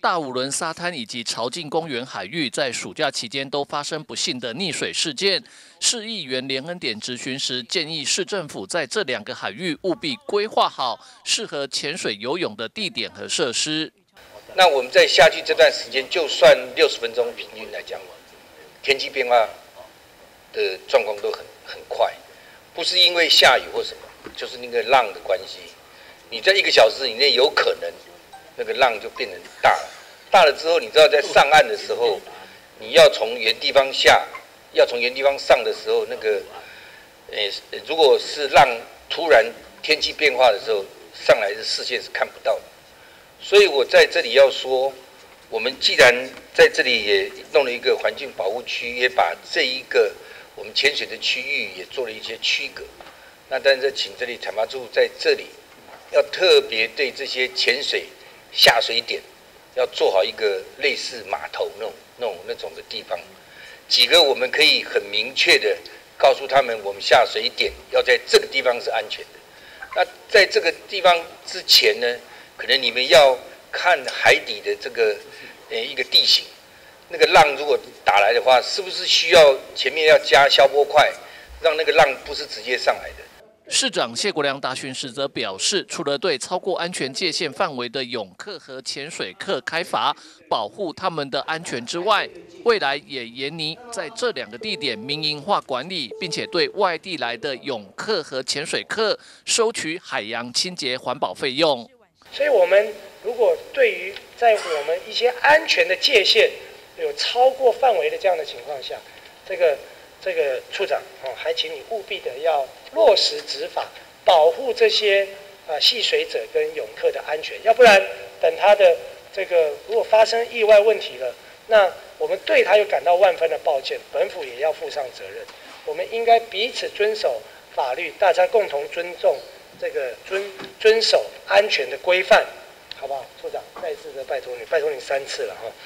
大武仑沙滩以及潮境公园海域在暑假期间都发生不幸的溺水事件。市议员连恩典质询时建议市政府在这两个海域务必规划好适合潜水游泳的地点和设施。 那我们在下去这段时间，就算60分钟平均来讲，天气变化的状况都很快，不是因为下雨或什么，就是那个浪的关系。你在1个小时以内有可能那个浪就变成大了。大了之后，你知道在上岸的时候，你要从原地方下，要从原地方上的时候，那个，如果是浪突然天气变化的时候，上来的视线是看不到的。所以我在这里要说，我们既然在这里也弄了一个环境保护区，也把这一个我们潜水的区域也做了一些区隔。那但是请这里采发处在这里要特别对这些潜水下水点。要做好一个类似码头那种的地方，几个我们可以很明确的告诉他们，我们下水点要在这个地方是安全的。那在这个地方之前呢，可能你们要看海底的这个一个地形，那个浪如果打来的话，是不是需要前面要加消波块，让那个浪不是直接上来的？ 市长谢国良答询时则表示，除了对超过安全界限范围的泳客和潜水客开罚，保护他们的安全之外，未来也研拟在这两个地点民营化管理，并且对外地来的泳客和潜水客收取海洋清洁环保费用。 所以，我们如果对于在我们一些安全的界限有超过范围的这样的情况下，这个处长还请你务必的要落实执法，保护这些戏水者跟泳客的安全，要不然等他的这个如果发生意外问题了，那我们对他又感到万分的抱歉，本府也要负上责任。我们应该彼此遵守法律，大家共同尊重这个遵守安全的规范，好不好？处长，再次的拜托你3次了哈。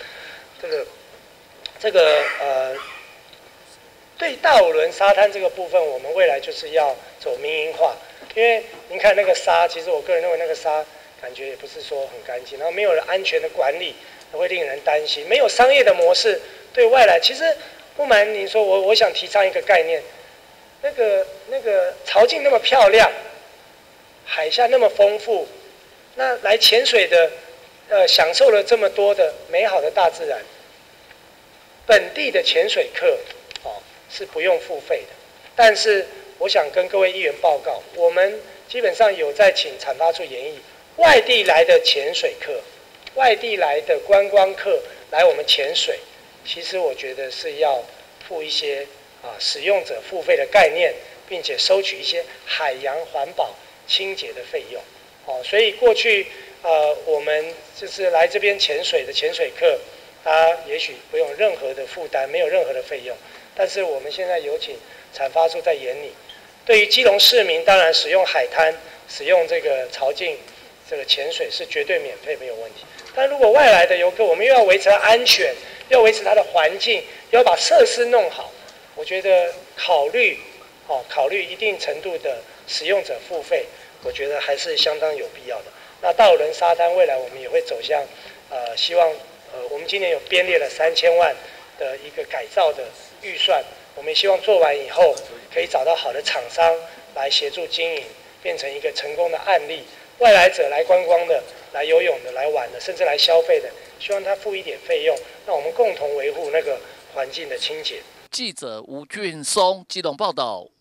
对大武仑沙滩这个部分，我们未来就是要走民营化，因为您看那个沙，其实我个人认为那个沙感觉也不是说很干净，然后没有了安全的管理，会令人担心。没有商业的模式，对外来，其实不瞒您说，我想提倡一个概念，那个潮境那么漂亮，海下那么丰富，那来潜水的，享受了这么多的美好的大自然，本地的潜水客。是不用付费的，但是我想跟各位议员报告，我们基本上有在请产发处研议，外地来的潜水客、外地来的观光客来我们潜水，其实我觉得是要付一些使用者付费的概念，并且收取一些海洋环保清洁的费用。所以过去我们就是来这边潜水的潜水客，他也许不用任何的负担，没有任何的费用。但是我们现在有请产发处在研拟，对于基隆市民，当然使用海滩、使用这个潮境、这个潜水是绝对免费没有问题。但如果外来的游客，我们又要维持它安全，要维持它的环境，要把设施弄好，我觉得考虑一定程度的使用者付费，我觉得还是相当有必要的。那大武仑沙滩未来我们也会走向，希望我们今年有编列了3000万的一个改造的预算，我们也希望做完以后可以找到好的厂商来协助经营，变成一个成功的案例。外来者来观光的、来游泳的、来玩的，甚至来消费的，希望他付一点费用，让我们共同维护那个环境的清洁。 记者吴俊松基隆报道。